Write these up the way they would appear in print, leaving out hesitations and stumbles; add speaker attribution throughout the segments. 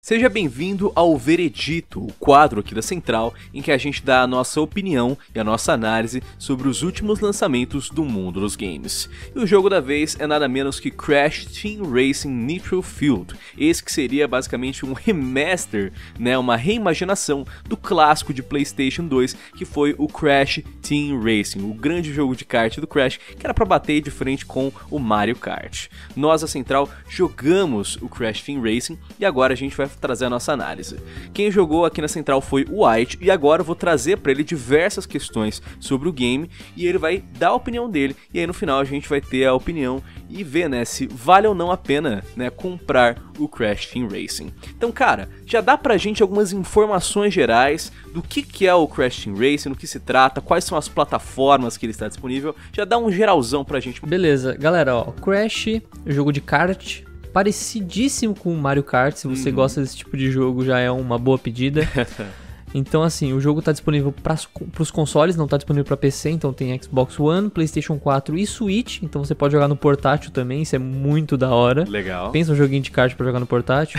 Speaker 1: Seja bem-vindo ao Veredito, o quadro aqui da Central, em que a gente dá a nossa opinião e a nossa análise sobre os últimos lançamentos do mundo dos games. E o jogo da vez é nada menos que Crash Team Racing Nitro Fueled, esse que seria basicamente um remaster, né, uma reimaginação do clássico de PlayStation 2, que foi o Crash Team Racing, o grande jogo de kart do Crash, que era para bater de frente com o Mario Kart. Nós, a Central, jogamos o Crash Team Racing e agora a gente vai trazer a nossa análise. Quem jogou aqui na Central foi o White e agora eu vou trazer para ele diversas questões sobre o game e ele vai dar a opinião dele e aí no final a gente vai ter a opinião e ver, né, se vale ou não a pena, né, comprar o Crash Team Racing. Então, cara, já dá pra gente algumas informações gerais do que é o Crash Team Racing, do que se trata, quais são as plataformas que ele está disponível, já dá um geralzão pra gente.
Speaker 2: Beleza, galera, ó, Crash, jogo de kart, parecidíssimo com o Mario Kart, se você gosta desse tipo de jogo já é uma boa pedida. Então assim, o jogo tá disponível para os consoles, não tá disponível para PC, então tem Xbox One, PlayStation 4 e Switch, então você pode jogar no portátil também, isso é muito da hora.
Speaker 1: Legal.
Speaker 2: Pensa um joguinho de kart para jogar no portátil.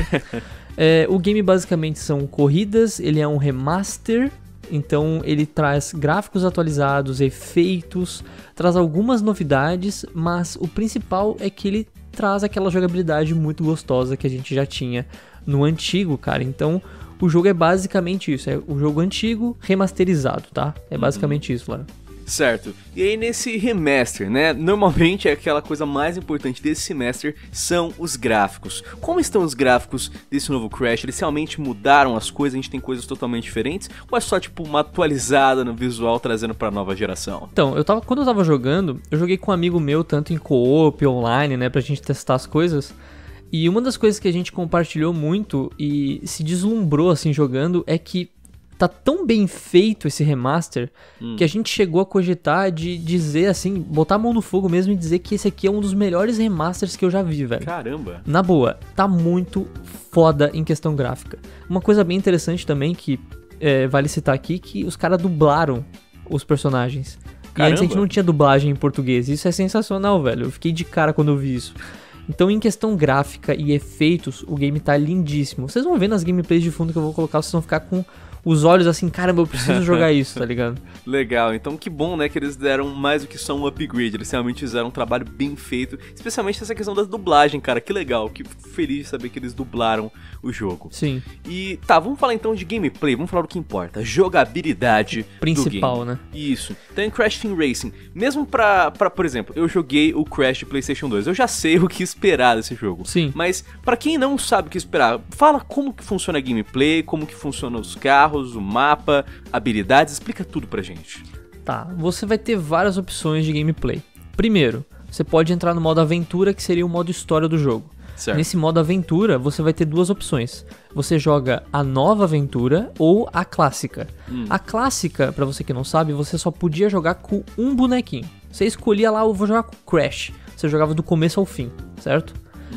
Speaker 2: O game basicamente são corridas, ele é um remaster, então ele traz gráficos atualizados, efeitos, traz algumas novidades, mas o principal é que ele traz aquela jogabilidade muito gostosa que a gente já tinha no antigo, cara. Então, o jogo é basicamente isso, é o jogo antigo remasterizado, tá? É basicamente isso, Lara.
Speaker 1: Certo. E aí nesse remaster, né, normalmente é aquela coisa mais importante desse remaster são os gráficos. Como estão os gráficos desse novo Crash? Eles realmente mudaram as coisas? A gente tem coisas totalmente diferentes? Ou é só tipo uma atualizada no visual trazendo pra nova geração?
Speaker 2: Então, quando eu tava jogando, eu joguei com um amigo meu, tanto em co-op, online, né, pra gente testar as coisas. E uma das coisas que a gente compartilhou muito e se deslumbrou assim jogando é que tá tão bem feito esse remaster que a gente chegou a cogitar de dizer assim, botar a mão no fogo mesmo e dizer que esse aqui é um dos melhores remasters que eu já vi, velho.
Speaker 1: Caramba!
Speaker 2: Na boa, tá muito foda em questão gráfica. Uma coisa bem interessante também que vale citar aqui, que os caras dublaram os personagens.
Speaker 1: Caramba.
Speaker 2: E antes a gente não tinha dublagem em português. Isso é sensacional, velho. Eu fiquei de cara quando eu vi isso. Então, em questão gráfica e efeitos, o game tá lindíssimo. Vocês vão ver nas gameplays de fundo que eu vou colocar, vocês vão ficar com os olhos assim, caramba, eu preciso jogar isso, tá ligado?
Speaker 1: Legal, então que bom, né, que eles deram mais do que só um upgrade, eles realmente fizeram um trabalho bem feito, especialmente essa questão da dublagem, cara, que legal, que feliz de saber que eles dublaram o jogo.
Speaker 2: Sim.
Speaker 1: E tá, vamos falar então de gameplay, vamos falar do que importa, jogabilidade
Speaker 2: principal,
Speaker 1: do game.
Speaker 2: Né?
Speaker 1: Isso. Então em Crash Team Racing, mesmo por exemplo, eu joguei o Crash de PlayStation 2, eu já sei o que esperar desse jogo.
Speaker 2: Sim.
Speaker 1: Mas pra quem não sabe o que esperar, fala como que funciona a gameplay, como que funcionam os carros, o mapa, habilidades, explica tudo pra gente.
Speaker 2: Tá, você vai ter várias opções de gameplay. Primeiro, você pode entrar no modo aventura, que seria o modo história do jogo.
Speaker 1: Certo.
Speaker 2: Nesse modo aventura, você vai ter duas opções. Você joga a nova aventura ou a clássica. A clássica, pra você que não sabe, você só podia jogar com um bonequinho. Você escolhia lá, eu vou jogar com o Crash. Você jogava do começo ao fim, certo?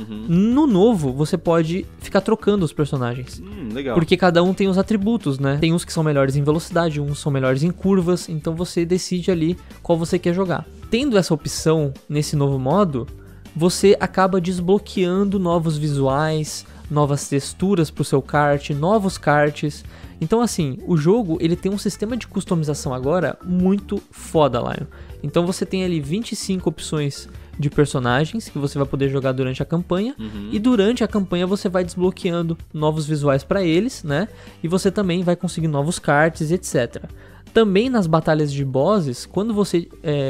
Speaker 2: No novo, você pode ficar trocando os personagens.
Speaker 1: Legal.
Speaker 2: Porque cada um tem os atributos, né? Tem uns que são melhores em velocidade, uns são melhores em curvas, então você decide ali qual você quer jogar. Tendo essa opção nesse novo modo, você acaba desbloqueando novos visuais, novas texturas pro seu kart, novos karts. Então assim, o jogo ele tem um sistema de customização agora muito foda, Lion. Então você tem ali 25 opções de personagens que você vai poder jogar durante a campanha e durante a campanha você vai desbloqueando novos visuais para eles, né? E você também vai conseguir novos karts, etc. Também nas batalhas de bosses, quando você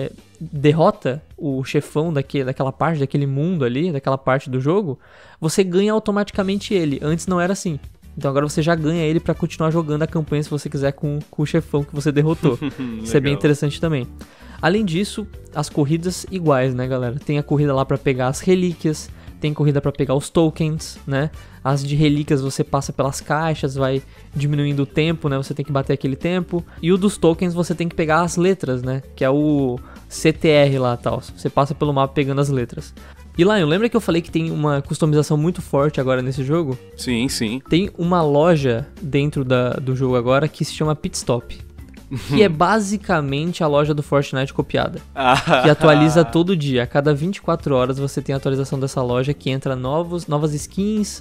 Speaker 2: derrota o chefão daquela parte, daquele mundo ali, daquela parte do jogo, você ganha automaticamente ele. Antes não era assim. Então agora você já ganha ele pra continuar jogando a campanha se você quiser com o chefão que você derrotou. Isso é bem interessante também. Além disso, as corridas iguais, né, galera? Tem a corrida lá pra pegar as relíquias, tem corrida pra pegar os tokens, né? As de relíquias você passa pelas caixas, vai diminuindo o tempo, né? Você tem que bater aquele tempo. E o dos tokens você tem que pegar as letras, né? Que é o CTR lá e tal. Você passa pelo mapa pegando as letras. E Lion, lembra que eu falei que tem uma customização muito forte agora nesse jogo?
Speaker 1: Sim, sim.
Speaker 2: Tem uma loja dentro do jogo agora que se chama Pit Stop. Que é basicamente a loja do Fortnite copiada. Que atualiza todo dia. A cada 24 horas você tem a atualização dessa loja que entra novas skins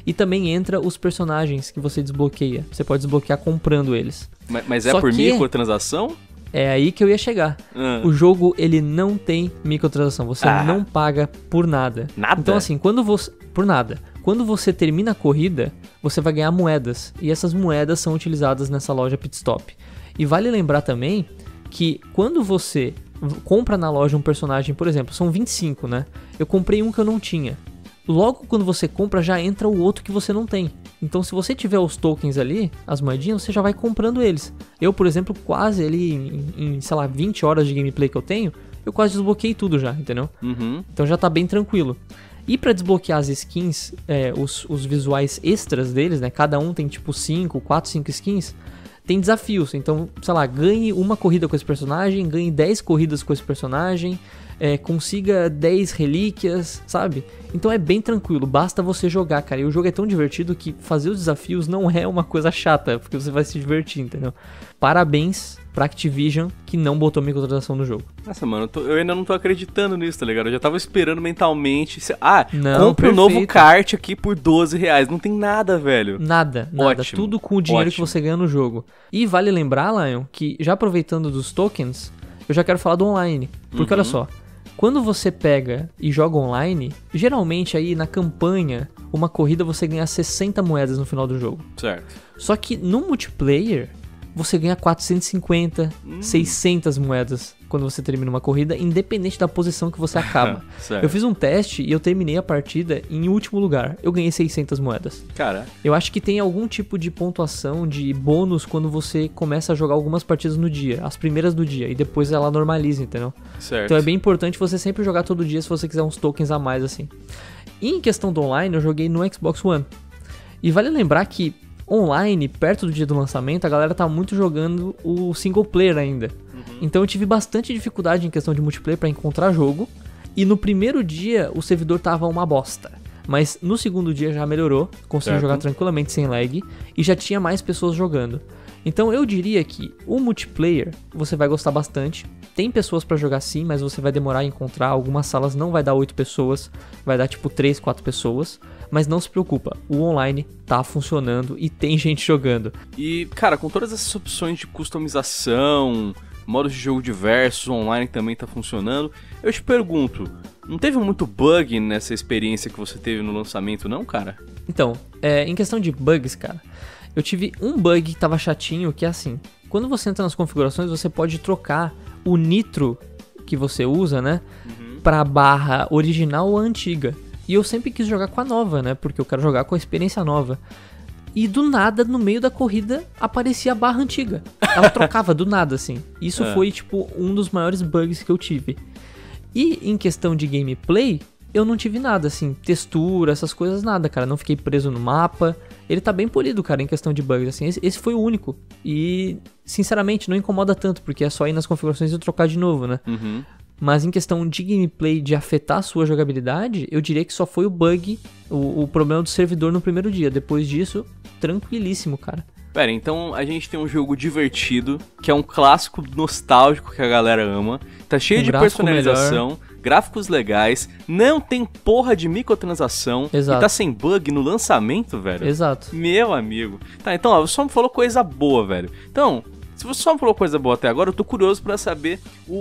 Speaker 2: E também entra os personagens que você desbloqueia. Você pode desbloquear comprando eles.
Speaker 1: Mas é
Speaker 2: Só
Speaker 1: por
Speaker 2: que
Speaker 1: microtransação?
Speaker 2: É aí que eu ia chegar. O jogo, ele não tem microtransação. Você não paga por nada.
Speaker 1: Nada?
Speaker 2: Então, assim, por nada. Quando você termina a corrida, você vai ganhar moedas. E essas moedas são utilizadas nessa loja Pitstop. E vale lembrar também que quando você compra na loja um personagem, por exemplo, são 25, né? Eu comprei um que eu não tinha. Logo quando você compra, já entra o outro que você não tem. Então, se você tiver os tokens ali, as moedinhas, você já vai comprando eles. Eu, por exemplo, quase ali em sei lá, 20 horas de gameplay que eu tenho, eu quase desbloqueei tudo já, entendeu? Então já tá bem tranquilo. E pra desbloquear as skins, os visuais extras deles, né? Cada um tem tipo 4, 5 skins. Tem desafios, então, sei lá, ganhe uma corrida com esse personagem, ganhe 10 corridas com esse personagem, consiga 10 relíquias, sabe? Então é bem tranquilo, basta você jogar, cara. E o jogo é tão divertido que fazer os desafios não é uma coisa chata, porque você vai se divertir, entendeu? Parabéns pra Activision que não botou microtransação no jogo.
Speaker 1: Nossa, mano, eu ainda não tô acreditando nisso, tá ligado? Eu já tava esperando mentalmente.
Speaker 2: Não,
Speaker 1: compra um novo kart aqui por R$12. Não tem nada, velho.
Speaker 2: Nada.
Speaker 1: Ótimo,
Speaker 2: Tudo com o dinheiro
Speaker 1: ótimo.
Speaker 2: que você ganha no jogo. E vale lembrar, Lion, que já aproveitando dos tokens, eu já quero falar do online. Porque olha só, quando você pega e joga online, geralmente aí na campanha, uma corrida você ganha 60 moedas no final do jogo.
Speaker 1: Certo.
Speaker 2: Só que no multiplayer, você ganha 450, 600 moedas quando você termina uma corrida, independente da posição que você acaba. Eu fiz um teste e eu terminei a partida em último lugar. Eu ganhei 600 moedas.
Speaker 1: Cara,
Speaker 2: eu acho que tem algum tipo de pontuação, de bônus quando você começa a jogar algumas partidas no dia, as primeiras do dia, e depois ela normaliza, entendeu?
Speaker 1: Certo.
Speaker 2: Então é bem importante você sempre jogar todo dia se você quiser uns tokens a mais, assim. E em questão do online, eu joguei no Xbox One. E vale lembrar que online, perto do dia do lançamento, a galera tá muito jogando o single player ainda. Então eu tive bastante dificuldade em questão de multiplayer pra encontrar jogo. E no primeiro dia o servidor tava uma bosta. Mas no segundo dia já melhorou, consegui jogar tranquilamente sem lag e já tinha mais pessoas jogando. Então eu diria que o multiplayer você vai gostar bastante. Tem pessoas pra jogar sim, mas você vai demorar a encontrar. Algumas salas não vai dar 8 pessoas, vai dar tipo 3, 4 pessoas. Mas não se preocupa, o online tá funcionando e tem gente jogando.
Speaker 1: E, cara, com todas essas opções de customização, modos de jogo diversos, online também tá funcionando, eu te pergunto, não teve muito bug nessa experiência que você teve no lançamento não, cara?
Speaker 2: Então, em questão de bugs, cara, eu tive um bug que tava chatinho, que é assim, quando você entra nas configurações, você pode trocar o nitro que você usa, né, pra barra original ou antiga. E eu sempre quis jogar com a nova, né? Porque eu quero jogar com a experiência nova. E do nada, no meio da corrida, aparecia a barra antiga. Ela trocava do nada, assim. Isso foi, tipo, um dos maiores bugs que eu tive. E em questão de gameplay, eu não tive nada, assim. Textura, essas coisas, nada, cara. Não fiquei preso no mapa. Ele tá bem polido, cara, em questão de bugs, assim. Esse foi o único. E, sinceramente, não incomoda tanto, porque é só ir nas configurações e trocar de novo, né? Mas em questão de gameplay, de afetar a sua jogabilidade, eu diria que só foi o bug, o problema do servidor no primeiro dia. Depois disso, tranquilíssimo, cara.
Speaker 1: Pera, então a gente tem um jogo divertido, que é um clássico nostálgico que a galera ama, tá cheio de personalização, gráficos legais, não tem porra de microtransação,
Speaker 2: Exato.
Speaker 1: E tá sem bug no lançamento, velho.
Speaker 2: Exato.
Speaker 1: Meu amigo. Tá, então, ó, você só me falou coisa boa, velho. Então, se você só me falou coisa boa até agora, eu tô curioso pra saber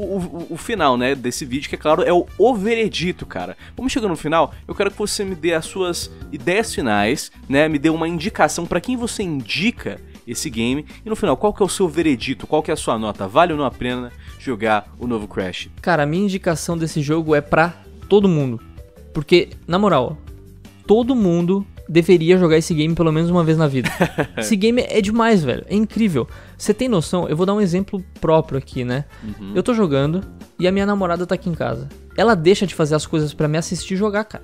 Speaker 1: o final, né, desse vídeo, que é claro, é o veredito, cara. Vamos chegando no final, eu quero que você me dê as suas ideias finais, né, me dê uma indicação pra quem você indica esse game, e no final, qual que é o seu veredito, qual que é a sua nota, vale ou não a pena jogar o novo Crash?
Speaker 2: Cara, a minha indicação desse jogo é pra todo mundo, porque, na moral, todo mundo deveria jogar esse game pelo menos uma vez na vida. Esse game é demais, velho. É incrível. Você tem noção? Eu vou dar um exemplo próprio aqui, né? Eu tô jogando e a minha namorada tá aqui em casa. Ela deixa de fazer as coisas pra me assistir jogar, cara.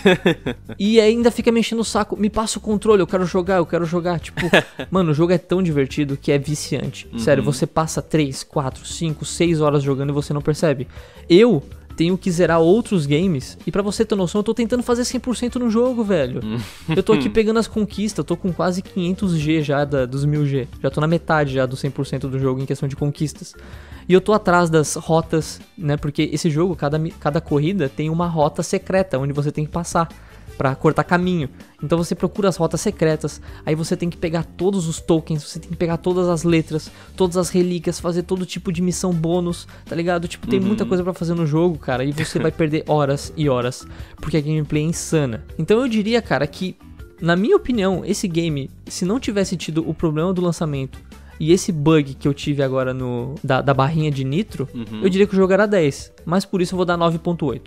Speaker 2: E ainda fica me enchendo o saco. Me passa o controle, eu quero jogar. Tipo, mano, o jogo é tão divertido que é viciante. Sério, você passa 3, 4, 5, 6 horas jogando e você não percebe. Eu tenho que zerar outros games. E pra você ter noção, eu tô tentando fazer 100% no jogo, velho. Eu tô aqui pegando as conquistas. Eu tô com quase 500G já dos 1000G. Já tô na metade já do 100% do jogo em questão de conquistas. E eu tô atrás das rotas, né? Porque esse jogo, cada corrida tem uma rota secreta onde você tem que passar. pra cortar caminho. Então você procura as rotas secretas, aí você tem que pegar todos os tokens, você tem que pegar todas as letras, todas as relíquias, fazer todo tipo de missão bônus, tá ligado? Tipo, tem muita coisa pra fazer no jogo, cara, e você vai perder horas e horas, porque a gameplay é insana. Então eu diria, cara, que, na minha opinião, esse game, se não tivesse tido o problema do lançamento e esse bug que eu tive agora da barrinha de nitro, eu diria que o jogo era 10, mas por isso eu vou dar 9.8.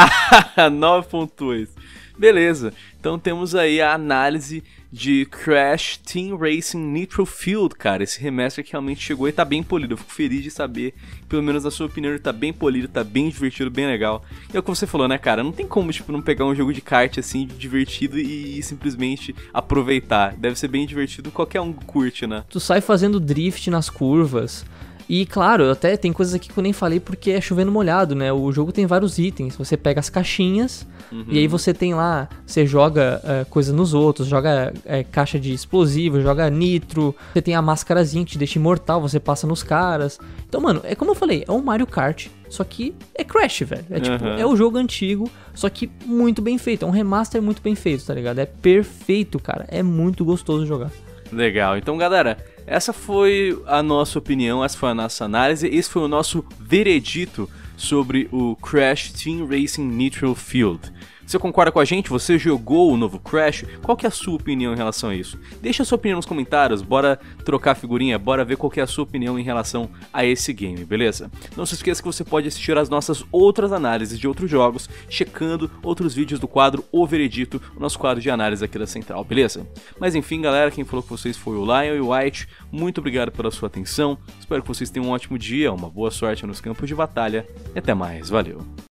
Speaker 1: 9.8. Beleza, então temos aí a análise de Crash Team Racing Nitro Fueled, cara. Esse remaster que realmente chegou e tá bem polido. Eu fico feliz de saber, pelo menos na sua opinião, ele tá bem polido, tá bem divertido, bem legal. E é o que você falou, né, cara? Não tem como, tipo, não pegar um jogo de kart assim, divertido e simplesmente aproveitar. Deve ser bem divertido, qualquer um curte, né?
Speaker 2: Tu sai fazendo drift nas curvas. E claro, até tem coisas aqui que eu nem falei porque é chovendo molhado, né? O jogo tem vários itens. Você pega as caixinhas e aí você tem lá, você joga coisa nos outros, joga caixa de explosivo, joga nitro. Você tem a máscarazinha que te deixa imortal, você passa nos caras. Então, mano, é como eu falei, é um Mario Kart, só que é Crash, velho. É tipo, é o jogo antigo, só que muito bem feito. É um remaster muito bem feito, tá ligado? É perfeito, cara. É muito gostoso jogar.
Speaker 1: Legal, então galera, essa foi a nossa opinião, essa foi a nossa análise, esse foi o nosso veredito sobre o Crash Team Racing Nitro Fueled. Você concorda com a gente? Você jogou o novo Crash? Qual que é a sua opinião em relação a isso? Deixa a sua opinião nos comentários, bora trocar figurinha, bora ver qual que é a sua opinião em relação a esse game, beleza? Não se esqueça que você pode assistir as nossas outras análises de outros jogos, checando outros vídeos do quadro O Veredito, o nosso quadro de análise aqui da Central, beleza? Mas enfim, galera, quem falou com vocês foi o Lion e o White, muito obrigado pela sua atenção, espero que vocês tenham um ótimo dia, uma boa sorte nos campos de batalha e até mais, valeu!